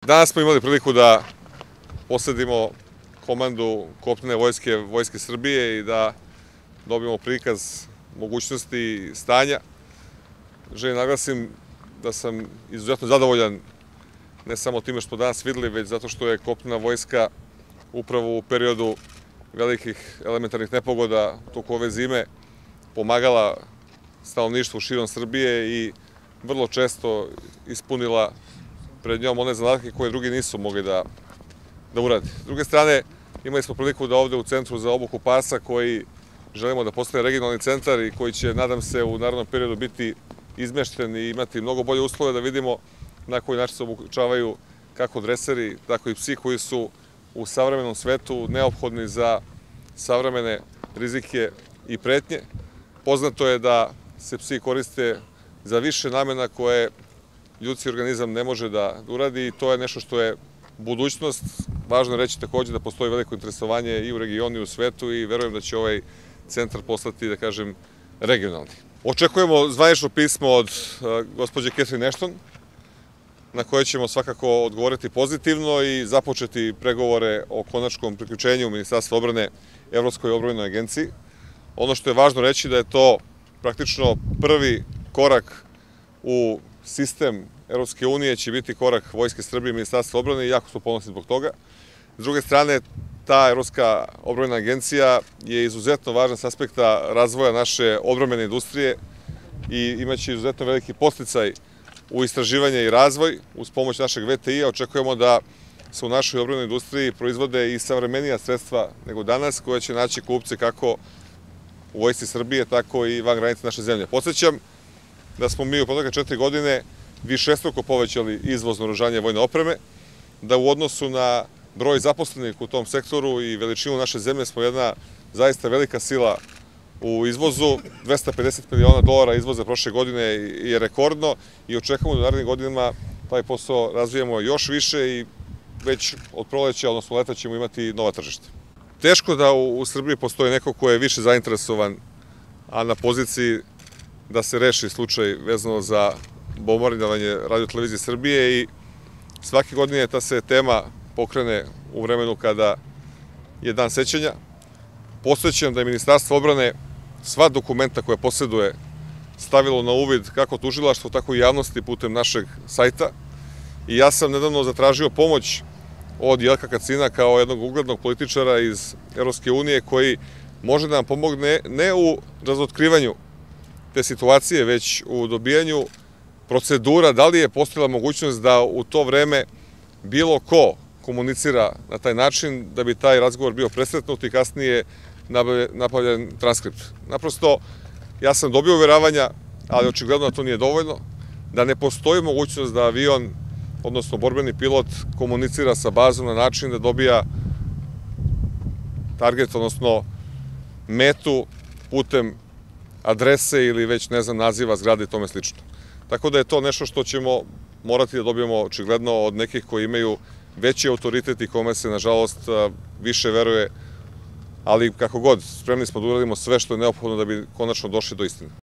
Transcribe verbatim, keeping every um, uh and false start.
Danas smo imali priliku da posedimo komandu kopnene vojske, Vojske Srbije i da dobijemo prikaz mogućnosti i stanja. Želim naglasim da sam izuzetno zadovoljan ne samo time što smo danas videli, već zato što je kopnena vojska upravo u periodu velikih elementarnih nepogoda tokom ove zime pomagala stanovništvu širom Srbije i vrlo često ispunila pred njom one zadatke koje drugi nisu mogli da, da uradi. S druge strane, imali smo priliku da ovde u Centru za obuku pasa, koji želimo da postane regionalni centar i koji će, nadam se, u narednom periodu biti izmešten i imati mnogo bolje uslove, da vidimo na koji način se obučavaju kako dreseri, tako i psi koji su u savremenom svetu neophodni za savremene rizike i pretnje. Poznato je da se psi koriste za više namena koje ljudski organizam ne može da uradi i to je nešto što je budućnost. Važno je reći takođe da postoji veliko interesovanje i u regionu i u svetu i verujem da će ovaj centar postati, da kažem, regionalni. Očekujemo zvanično pismo od gospođe Catherine Ashton, na koje ćemo svakako odgovoriti pozitivno i započeti pregovore o konačnom priključenju Ministarstva odbrane Evropskoj odbrambenoj agenciji. Ono što je važno reći da je to praktično prvi korak u sistem Evropske unije, će biti korak Vojske Srbije i Ministarstva odbrane i jako smo ponosni zbog toga. S druge strane, ta Evropska odbrambena agencija je izuzetno važna s aspekta razvoja naše odbrambene industrije i imaće izuzetno veliki podsticaj u istraživanje i razvoj. Uz pomoć našeg V T I-a očekujemo da se u našoj odbrambenoj industriji proizvode i savremenija sredstva nego danas, koja će naći kupce kako u Vojsci Srbije, tako i van granica naše zemlje. Podsećam da smo mi u protekle četiri godine višestruko povećali izvoz naoružanja i vojne opreme, da u odnosu na broj zaposlenih u tom sektoru i veličinu naše zemlje smo jedna zaista velika sila u izvozu. dvesta pedeset miliona dolara izvoza prošle godine je rekordno i očekujemo da u narednim godinama taj posao razvijemo još više i već od proleća, odnosno leta, ćemo imati nova tržišta. Teško da u Srbiji postoji neko ko je više zainteresovan, a na poziciji da se reši slučaj vezano za bombardovanje Radio-televizije Srbije i svake godine ta se tema pokrene u vremenu kada je dan sećanja. Podsećam da je Ministarstvo odbrane sva dokumenta koja posjeduje stavilo na uvid kako tužilaštvo, tako i javnosti putem našeg sajta i ja sam nedavno zatražio pomoć od Jelka Kacina kao jednog uglednog političara iz Evropske unije koji može da nam pomogne ne u razotkrivanju te situacije, već u dobijanju procedura, da li je postojala mogućnost da u to vreme bilo ko komunicira na taj način da bi taj razgovor bio presretnut i kasnije napravljen transkript. Naprosto, ja sam dobio uveravanja, ali očigledno da to nije dovoljno, da ne postoji mogućnost da avion, odnosno borbeni pilot, komunicira sa bazom na način da dobija target, odnosno metu putem adrese ili već, ne znam, naziva zgrade i tome slično. Tako da je to nešto što ćemo morati da dobijemo očigledno od nekih koji imaju veći autoritet i kome se, nažalost, više veruje, ali kako god, spremni smo da uradimo sve što je neophodno da bi konačno došli do istine.